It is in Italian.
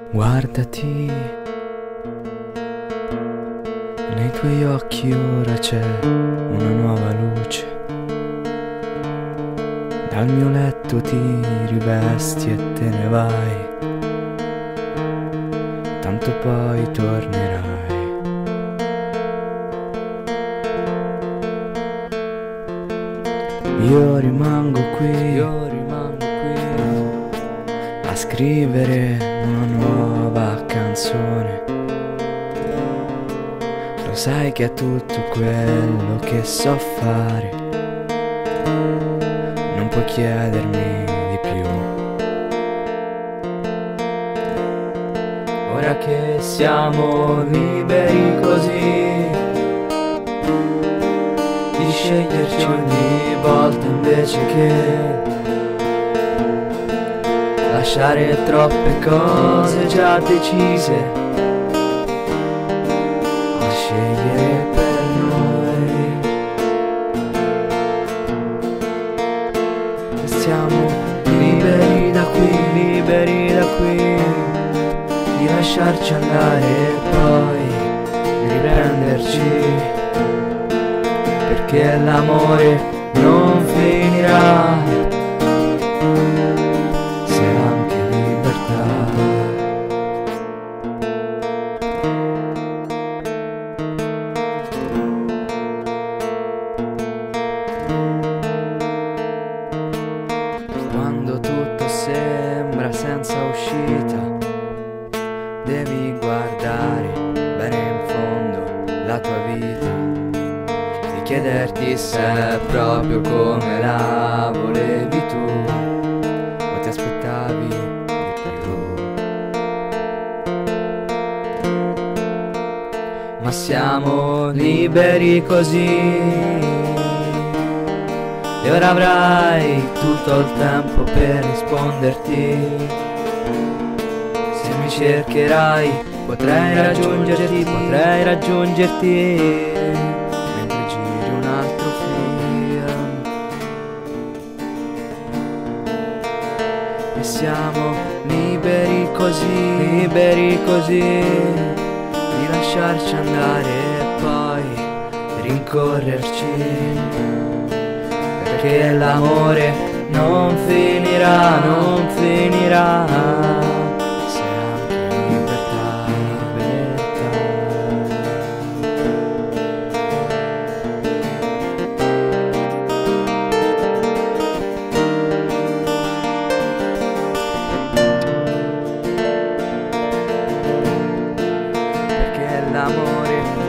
Guardati, nei tuoi occhi ora c'è una nuova luce. Dal mio letto ti rivesti e te ne vai, tanto poi tornerai. Io rimango qui a scrivere una nuova canzone. Lo sai che è tutto quello che so fare, non puoi chiedermi di più. Ora che siamo liberi così di sceglierci ogni volta invece che lasciare troppe cose già decise a scegliere per noi. Siamo liberi da qui, di lasciarci andare e poi di riprenderci, perché l'amore non finirà se anche libertà. Quando tutto sembra senza uscita, devi guardare bene in fondo la tua vita, di chiederti se è proprio come la volevi tu o ti aspettavi di più. Ma siamo liberi così, e ora avrai tutto il tempo per risponderti. Se mi cercherai potrei raggiungerti mentre giri un altro film. E siamo liberi così di lasciarci andare e poi rincorrerci, perché l'amore non finirà se anche libertà. Perché l'amore